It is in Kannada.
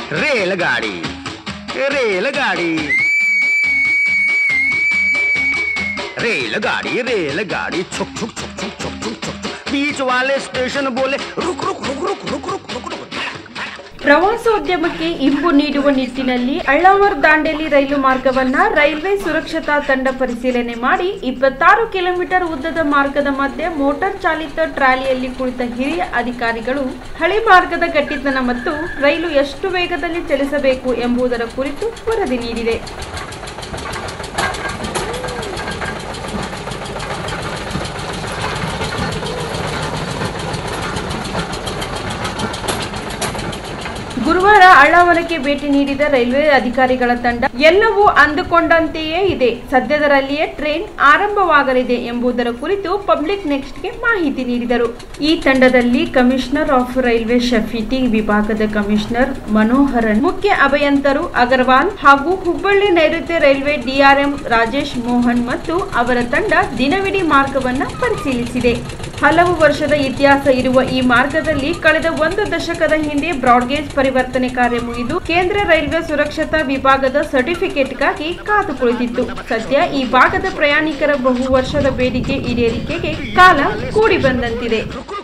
रेलगाड़ी रेलगाड़ी रेलगाड़ी रेलगाड़ी छुक छुक छुक छुक छुक छुक छुक बीच वाले स्टेशन बोले रुक रुक रुक रुक रुक रुक रुक रुक। ಪ್ರವಾಸೋದ್ಯಮಕ್ಕೆ ಇಂಬು ನೀಡುವ ನಿಟ್ಟಿನಲ್ಲಿ ಅಳ್ಳಾವರ್ ದಾಂಡೇಲಿ ರೈಲು ಮಾರ್ಗವನ್ನ ರೈಲ್ವೆ ಸುರಕ್ಷತಾ ತಂಡ ಪರಿಶೀಲನೆ ಮಾಡಿ 26 ಕಿಲೋಮೀಟರ್ ಉದ್ದದ ಮಾರ್ಗದ ಮಧ್ಯೆ ಮೋಟಾರ್ ಚಾಲಿತ ಟ್ರಾಲಿಯಲ್ಲಿ ಕುಳಿತ ಹಿರಿಯ ಅಧಿಕಾರಿಗಳು ಹಳಿ ಮಾರ್ಗದ ಗಟ್ಟಿತನ ಮತ್ತು ರೈಲು ಎಷ್ಟು ವೇಗದಲ್ಲಿ ಚಲಿಸಬೇಕು ಎಂಬುದರ ಕುರಿತು ವರದಿ ನೀಡಿದೆ. ಗುರುವಾರ ಅಳ್ಳಾವರಕ್ಕೆ ಭೇಟಿ ನೀಡಿದ ರೈಲ್ವೆ ಅಧಿಕಾರಿಗಳ ತಂಡ ಎಲ್ಲವೂ ಅಂದುಕೊಂಡಂತೆಯೇ ಇದೆ, ಸದ್ಯದರಲ್ಲಿಯೇ ಟ್ರೈನ್ ಆರಂಭವಾಗಲಿದೆ ಎಂಬುದರ ಕುರಿತು ಪಬ್ಲಿಕ್ ನೆಕ್ಸ್ಟ್ಗೆ ಮಾಹಿತಿ ನೀಡಿದರು. ಈ ತಂಡದಲ್ಲಿ ಕಮಿಷನರ್ ಆಫ್ ರೈಲ್ವೆ ಶಫೀಟಿ ವಿಭಾಗದ ಕಮಿಷನರ್ ಮನೋಹರನ್, ಮುಖ್ಯ ಅಭಿಯಂತರು ಅಗರ್ವಾಲ್ ಹಾಗೂ ಹುಬ್ಬಳ್ಳಿ ನೈಋತ್ಯ ರೈಲ್ವೆ ಡಿಆರ್ಎಂ ರಾಜೇಶ್ ಮೋಹನ್ ಮತ್ತು ಅವರ ತಂಡ ದಿನವಿಡೀ ಮಾರ್ಗವನ್ನ ಪರಿಶೀಲಿಸಿದೆ. ಹಲವು ವರ್ಷದ ಇತಿಹಾಸ ಇರುವ ಈ ಮಾರ್ಗದಲ್ಲಿ ಕಳೆದ 1 ದಶಕದ ಹಿಂದೆ ಬ್ರಾಡ್ಗೇಜ್ ಪರಿವರ್ತನೆ ಕಾರ್ಯ ಮುಗಿದು ಕೇಂದ್ರ ರೈಲ್ವೆ ಸುರಕ್ಷತಾ ವಿಭಾಗದ ಸರ್ಟಿಫಿಕೇಟ್ಗಾಗಿ ಕಾದು ಕುಳಿತಿತ್ತು. ಸದ್ಯ ಈ ಭಾಗದ ಪ್ರಯಾಣಿಕರ ಬಹು ವರ್ಷದ ಬೇಡಿಕೆ ಈಡೇರಿಕೆಗೆ ಕಾಲ ಕೂಡಿ ಬಂದಂತಿದೆ.